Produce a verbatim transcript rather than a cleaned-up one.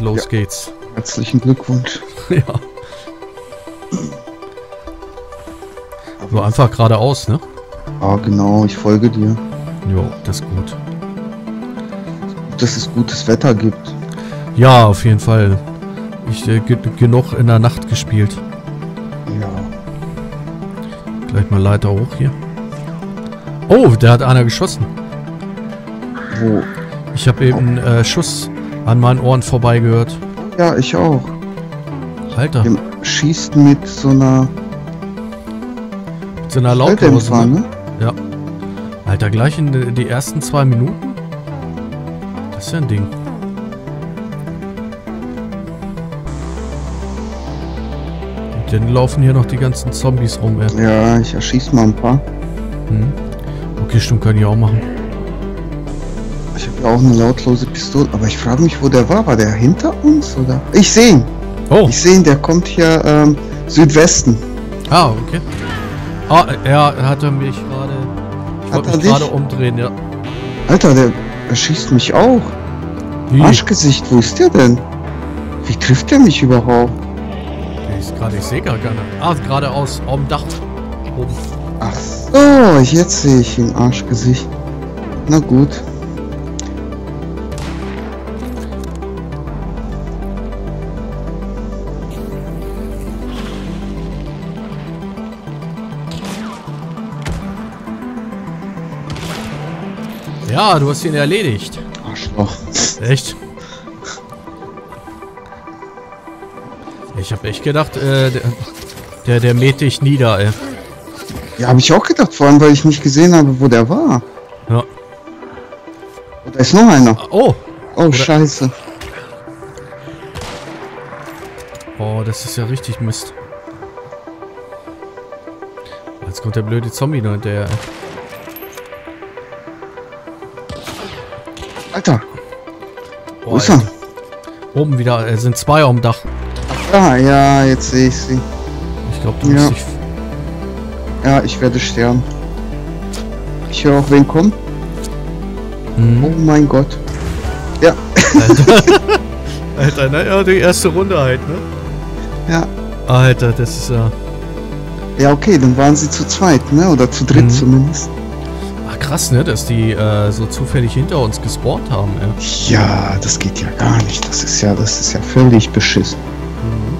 los Ja. geht's. Herzlichen Glückwunsch. Ja. So einfach geradeaus, ne? Ah, genau, ich folge dir. Jo, das ist gut. Dass es gutes Wetter gibt. Ja, auf jeden Fall. Ich äh, ge genug in der Nacht gespielt. Ja. Gleich mal Leiter hoch hier. Oh, der hat einer geschossen. Wo? Ich habe eben äh, Schuss an meinen Ohren vorbei gehört. Ja, ich auch. Alter, Der schießt mit so einer mit so einer Lautlose, Schalldämpfer, ne? ne? Ja. Alter, gleich in die, die ersten zwei Minuten? Das ist ja ein Ding. Und dann laufen hier noch die ganzen Zombies rum, ey. Ja, ich erschieß mal ein paar. Hm. Okay, stimmt, kann ich auch machen. Ich habe ja auch eine lautlose Pistole, aber ich frage mich, wo der war. War der hinter uns oder? Ich sehe ihn. Oh, Ich sehe ihn, der kommt hier ähm, Südwesten. ah, okay. Ah, er hatte mich gerade... Ich Hat wollte er mich dich? gerade umdrehen, ja. Alter, der erschießt mich auch. Wie? Arschgesicht, wo ist der denn? Wie trifft der mich überhaupt? Der ist gerade, ich sehe gar keine. Ah, geradeaus, auf dem Dach. Oben. Ach so, jetzt sehe ich ihn, Arschgesicht. Na gut. Ja, du hast ihn erledigt. Arschloch. Echt? Ich habe echt gedacht, äh, der, der, der mäht dich nieder, ey. Ja, habe ich auch gedacht, vor allem, weil ich nicht gesehen habe, wo der war. Ja. Da ist noch einer. Oh! Oh, scheiße. Oh, das ist ja richtig Mist. Jetzt kommt der blöde Zombie noch hinterher, ey. Alter, Oh, wo ist er? Alter. Oben wieder, es sind zwei am Dach. Ah, ja, jetzt sehe ich sie. Ich glaube, du Ja. musst dich... Ja, ich werde sterben. Ich höre auch, wen kommt. Hm. Oh mein Gott. Ja, Alter. Alter, ne? Ja, die erste Runde halt, ne? ja. Alter, das ist ja... Ja, okay, dann waren sie zu zweit, ne? Oder zu dritt Mhm. zumindest. Ach, krass, ne? Dass die äh, so zufällig hinter uns gespawnt haben, ey. Ja, das geht ja gar nicht. Das ist ja, das ist ja völlig beschissen. Mhm.